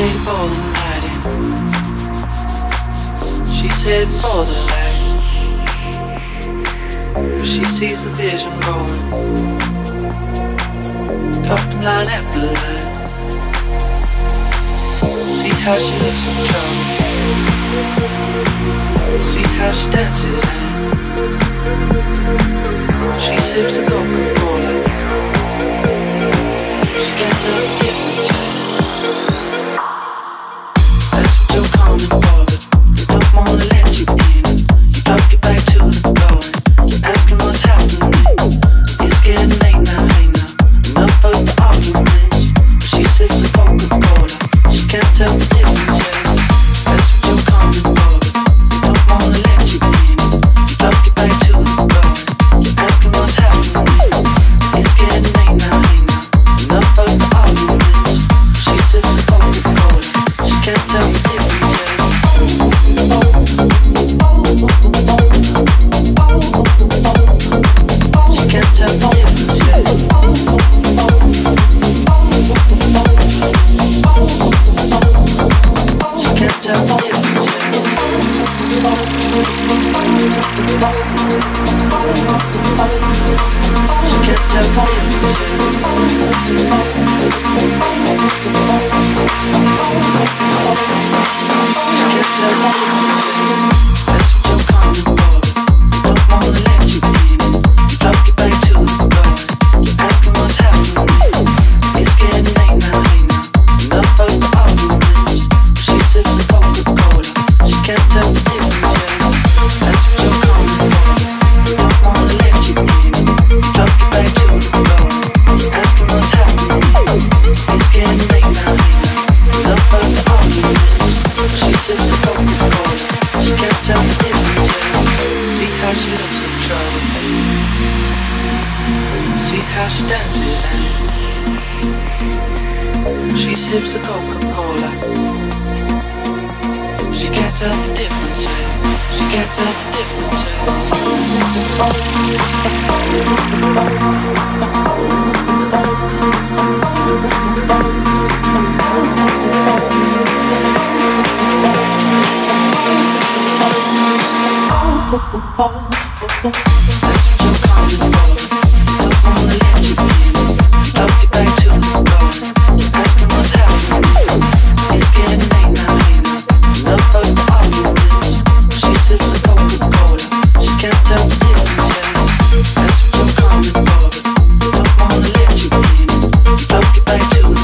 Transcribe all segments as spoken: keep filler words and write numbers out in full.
waiting for the night in. She's heading for the light, but she sees the vision going, coughing line after line. See how she looks in trouble, see how she dances and she sips the Coca-Cola. She can't tell the difference. That's what you're coming for, but they don't wanna let you in. You drop your back to the floor and you're asking what's happening. It's getting late now, hey now, enough of the arguments. She sips the Coca-Cola, she can't tell the difference. That's what you're coming for, but they don't wanna let you in. You drop your back to the floor, you're asking what's happening. It's getting late now, hey now, enough of the arguments. She sips the Coca-Cola, she can't tell the difference. She can't tell the difference. She can't tell the difference. She can't tell the difference. She can't tell the difference. That's what you're coming for, but they don't wanna let you in. You drop your back to the floor, you're asking what's happening. It's getting late now, hey now, enough of the arguments. She sips the Coca-Cola, she can't tell the difference. That's what you're coming for, they don't wanna let you in. You drop your back to the floor, you're asking what's happening. It's getting late now, hey now, enough of the arguments. She sips the Coca-Cola, she can't tell the difference. See how she looks in trouble, see how she dances and she sips the Coca-Cola. She can't tell the difference. She can't tell the difference. That's what you're coming for. Don't wanna let you in. Drop your back to the floor. You're asking what's happening. It's getting late now, hey now, enough of the arguments. She sips the Coca-Cola, she can't tell the difference. That's what you're coming for, but they don't wanna let you in. You drop your back to the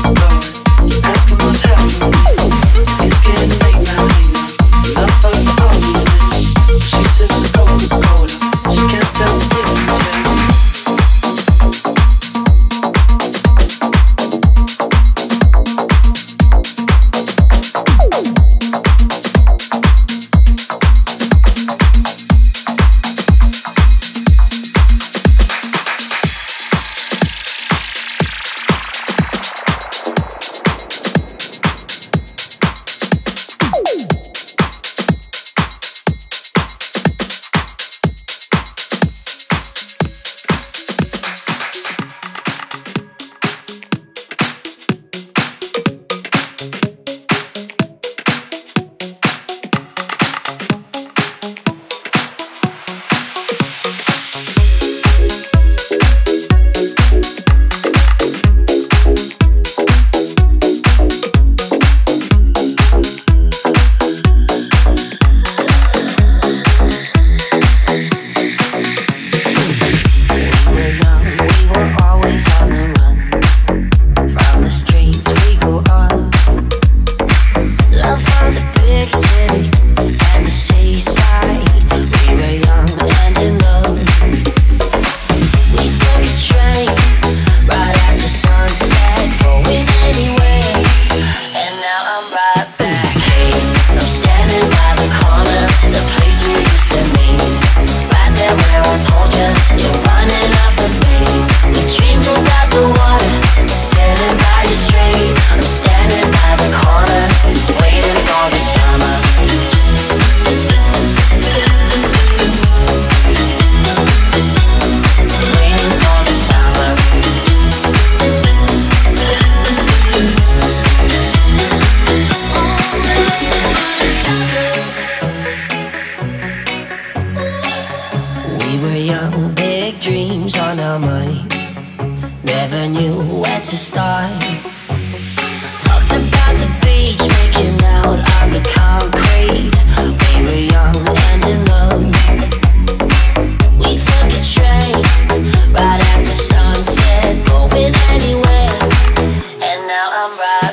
now I'm right.